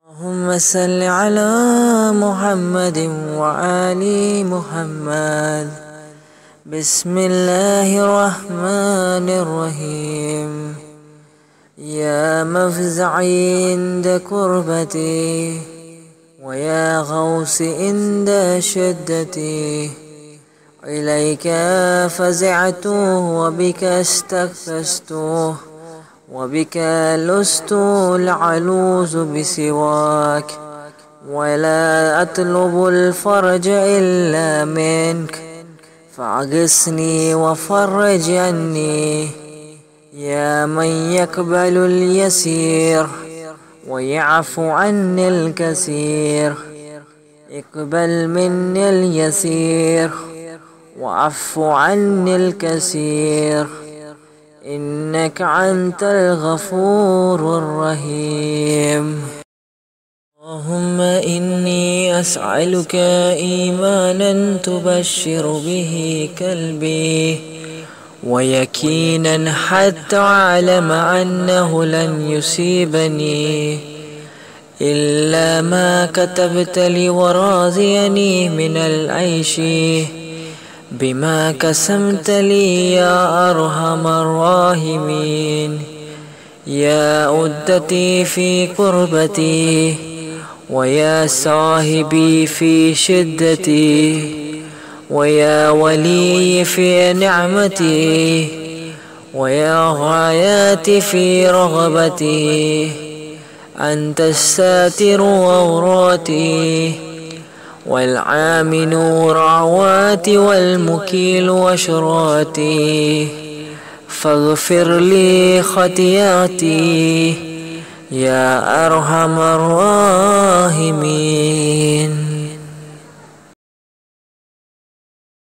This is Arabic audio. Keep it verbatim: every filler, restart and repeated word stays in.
اللهم صل على محمد وآل محمد. بسم الله الرحمن الرحيم. يا مفزعي عند كربتي ويا غوثي عند شدتي، إليك فزعت وبك استغفست وبك لست العلوز بسواك، ولا أطلب الفرج إلا منك، فأغثني وفرج عني. يا من يقبل اليسير ويعفو عن الكثير، اقبل مني اليسير وعفو عن الكثير، إنك أنت الغفور الرحيم. اللهم إني أسألك إيمانا تبشر به قلبي، ويقينا حتى أعلم أنه لن يصيبني إلا ما كتبت لي، وراضيني من العيش بما قسمت لي يا أرحم الراحمين. يا عدتي في قربتي ويا صاحبي في شدتي، ويا ولي في نعمتي ويا غاياتي في رغبتي. أنت الساتر عوراتي والعامل رعواتي والمكيل وشراتي، فاغفر لي خطيئتي يا أرحم الراحمين.